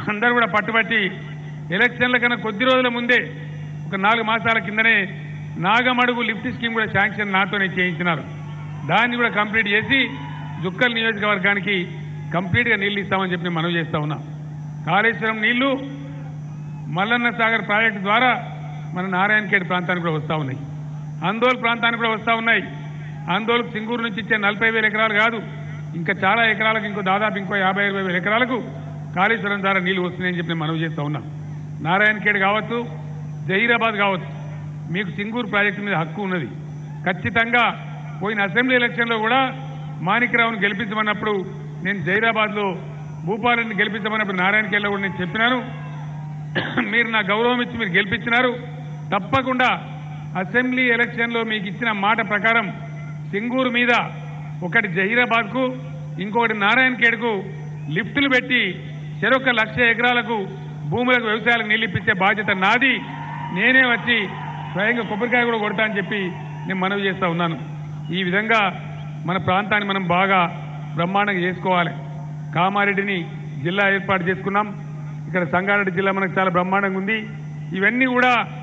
అందరూ కూడా పట్టుబట్టి ఎలక్షన్ల కన్నా కొద్ది రోజుల ముందే ఒక 4 మాసాల కిందనే నాగమడుగు లిఫ్ట్ స్కీమ్ కూడా శాంక్షన్ నాతోనే చేయించినారు. దాన్ని కూడా కంప్లీట్ చేసి జుక్కల్ నియోజకవర్గానికి కంప్లీట్గా నీళ్లు ఇస్తామని చెప్పి మనవి చేస్తా ఉన్నా. కాళేశ్వరం నీళ్లు మల్లన్న సాగర్ ప్రాజెక్టు ద్వారా మన నారాయణఖేడ్ ప్రాంతానికి కూడా వస్తూ ఉన్నాయి, ఆందోళ్ ప్రాంతానికి కూడా వస్తూ ఉన్నాయి. ఆందోళకు సింగూరు నుంచి ఇచ్చే 40,000 ఎకరాలు కాదు, ఇంకా చాలా ఎకరాలకు దాదాపు 50,000 ఎకరాలకు కాళేశ్వరం ద్వారా నీళ్లు వస్తున్నాయని చెప్పి మనవి చేస్తూ ఉన్నాం. నారాయణఖేడ్ కావచ్చు, జహీరాబాద్ కావచ్చు, మీకు సింగూరు ప్రాజెక్టు మీద హక్కు ఉన్నది. ఖచ్చితంగా పోయిన అసెంబ్లీ ఎలక్షన్లో కూడా మాణిక్రావును గెలిపించమన్నప్పుడు నేను జహీరాబాద్లో భూపాలని గెలిపించమన్నప్పుడు నారాయణఖేడ్లో కూడా నేను చెప్పినాను. మీరు నా గౌరవం ఇచ్చి మీరు గెలిపించినారు. తప్పకుండా అసెంబ్లీ ఎలక్షన్లో మీకు ఇచ్చిన మాట ప్రకారం సింగూరు మీద ఒకటి జహీరాబాద్కు, ఇంకొకటి నారాయణఖేడ్కు లిఫ్టులు పెట్టి చెరొక 1,00,000 ఎకరాలకు భూములకు వ్యవసాయాలకు నీళ్ళు ఇప్పించే బాధ్యత నాది. నేనే వచ్చి స్వయంగా కొబ్బరికాయ కూడా కొడతా అని చెప్పి నేను మనవి చేస్తూ ఉన్నాను. ఈ విధంగా మన ప్రాంతాన్ని మనం బాగా బ్రహ్మాండంగా చేసుకోవాలి. కామారెడ్డిని జిల్లా ఏర్పాటు చేసుకున్నాం. ఇక్కడ సంగారెడ్డి జిల్లా మనకు చాలా బ్రహ్మాండంగా ఉంది. ఇవన్నీ కూడా